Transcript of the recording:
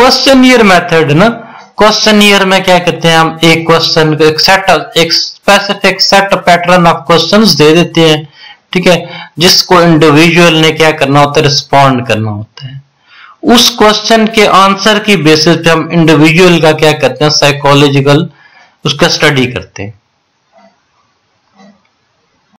Questionnaire method ना, questionnaire में क्या करते हैं, हम एक क्वेश्चन को एक specific set pattern of questions दे देते हैं, ठीक है, जिसको इंडिविजुअल ने क्या करना होता है, रिस्पॉन्ड करना होता है। उस क्वेश्चन के आंसर की बेसिस पे हम इंडिविजुअल का क्या करते हैं, साइकोलॉजिकल उसका स्टडी करते हैं।